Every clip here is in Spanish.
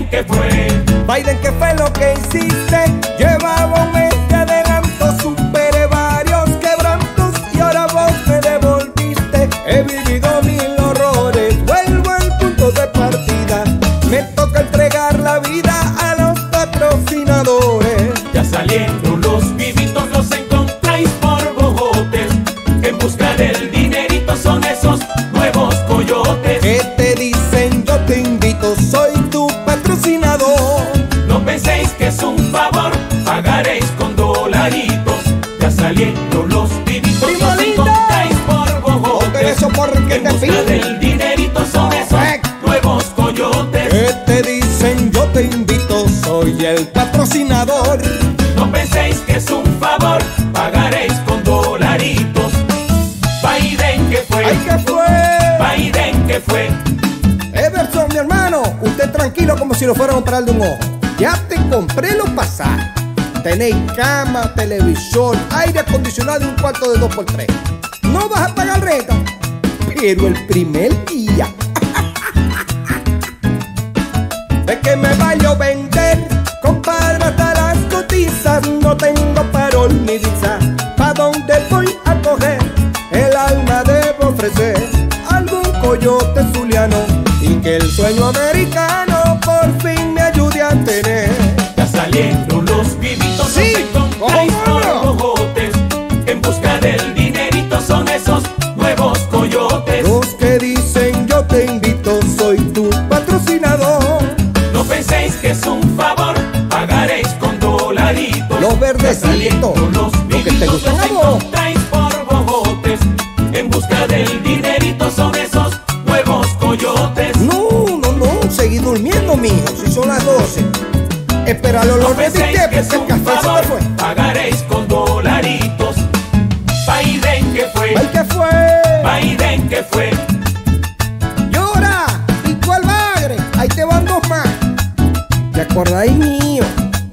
Biden, ¿qué fue? Biden, ¿qué fue lo que hiciste? Llevaba un mes de adelanto, superé varios quebrantos y ahora vos me devolviste. He vivido 1000 horrores, vuelvo al punto de partida. Me toca entregar la vida a los patrocinadores. Ya salieron los vivitos, los encontráis por bojotes. En busca del dinerito son esos nuevos coyotes. ¿Qué te dicen? Yo te invito, soy tu patrocinador. No penséis que es un favor, pagaréis con dolaritos. Ya salieron los vivitos, Primo los lindo. encontráis por bojotes. Ok, eso porque En te busca pide. del dinerito son esos nuevos coyotes. ¿Qué te dicen? Yo te invito, soy el patrocinador. No penséis que es un favor, pagaréis con dolaritos. Biden, ¿qué fue? ¡Ay, qué fue! Biden, ¿qué fue? Everson, mi hermano, usted tranquilo como si lo fuera a comprar de un ojo. Ya te compré los pasajes. Tenéis cama, televisor, aire acondicionado y un cuarto de 2x3. No vas a pagar renta, pero el primer día. De que me vaya a vender, compadre, hasta las cotizas. No tengo parol ni visa. ¿Pa' dónde voy a coger? El alma debo ofrecer algún coyote zuliano y que el sueño americano por fin me ayude a tener. Ya salieron los vivitos, Sí, los encontráis ¿cómo por no? bojotes. En busca del dinerito son esos nuevos coyotes. Los que dicen yo te invito, soy tu patrocinador. No penséis que es un favor, pagaréis con dolaritos. Los Ya verdecitos, salieron los lo que te vivitos, gustan los a vos. encontráis por bojotes. En busca del dinerito son esos nuevos coyotes. No, seguí durmiendo, mijo, si son las 12. Espéralo, No lo penséis repité que es porque el un café se favor, me fue. pagaréis con dolaritos. Biden, ¿qué fue? ¿Ay, qué fue? Biden, ¿qué fue? Llora, ¿y cuál bagre? Ahí te van 2 más. ¿Te acordáis, mío?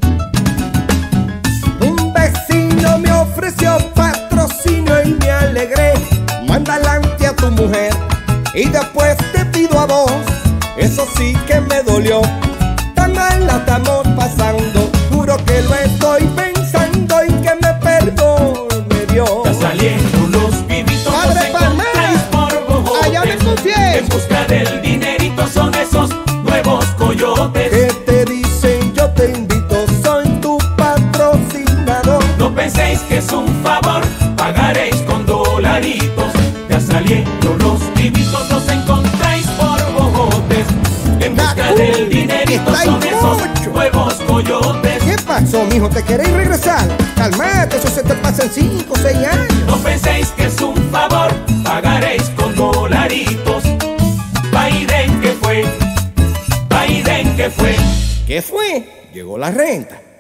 Un vecino me ofreció patrocinio y me alegré. Manda adelante a tu mujer y después te pido a vos. Eso sí que me dolió. Tan mal la estamos pasando. Juro que lo estoy pensando y que me perdone Dios. Ya salieron los vivitos, Padre los encontráis por bojotes. allá me confieso. En busca del dinerito son esos nuevos coyotes. ¿Qué te dicen? Yo te invito, soy tu patrocinador. No penséis que es un favor, pagaréis con dolaritos. Ya salieron los vivitos, los encontráis por bojotes. En busca del dinerito son esos nuevos coyotes. ¿Qué pasó, mijo? ¿Te queréis regresar? Calmate, eso se te pasa en 5 o 6 años. No penséis que es un favor, pagaréis con dolaritos. Biden, ¿qué fue? Biden, ¿qué fue? ¿Qué fue? Llegó la renta.